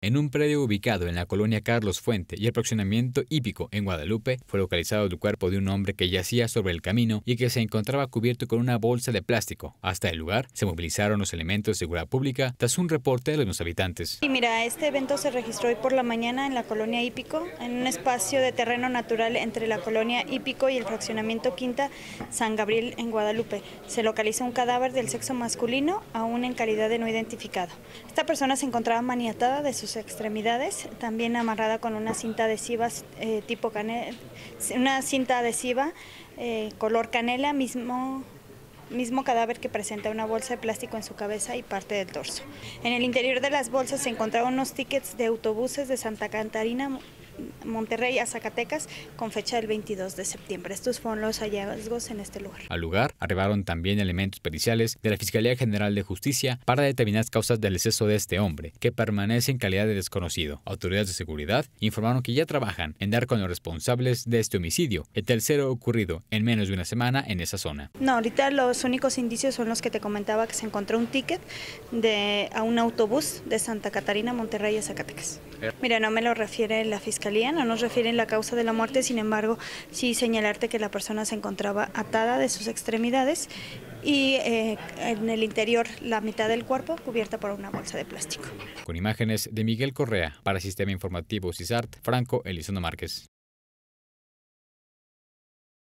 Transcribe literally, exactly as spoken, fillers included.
En un predio ubicado en la colonia Carlos Fuente y el fraccionamiento Hípico en Guadalupe, fue localizado el cuerpo de un hombre que yacía sobre el camino y que se encontraba cubierto con una bolsa de plástico. Hasta el lugar se movilizaron los elementos de seguridad pública tras un reporte de los habitantes. Y mira, este evento se registró hoy por la mañana en la colonia Hípico, en un espacio de terreno natural entre la colonia Hípico y el fraccionamiento Quinta San Gabriel en Guadalupe. Se localiza un cadáver del sexo masculino, aún en calidad de no identificado. Esta persona se encontraba maniatada de sus extremidades, también amarrada con una cinta adhesiva eh, tipo canela, una cinta adhesiva eh, color canela, mismo mismo cadáver que presenta una bolsa de plástico en su cabeza y parte del torso. En el interior de las bolsas se encontraban unos tickets de autobuses de Santa Catarina, Monterrey a Zacatecas con fecha del veintidós de septiembre. Estos fueron los hallazgos en este lugar. Al lugar arribaron también elementos periciales de la Fiscalía General de Justicia para determinar las causas del deceso de este hombre, que permanece en calidad de desconocido. Autoridades de seguridad informaron que ya trabajan en dar con los responsables de este homicidio, el tercero ocurrido en menos de una semana en esa zona. No, ahorita los únicos indicios son los que te comentaba, que se encontró un ticket de, a un autobús de Santa Catarina, Monterrey a Zacatecas. Mira, no me lo refiere la Fiscalía, no nos refieren la causa de la muerte, sin embargo, sí señalarte que la persona se encontraba atada de sus extremidades y eh, en el interior la mitad del cuerpo cubierta por una bolsa de plástico. Con imágenes de Miguel Correa para Sistema Informativo CISART, Franco Elizondo Márquez.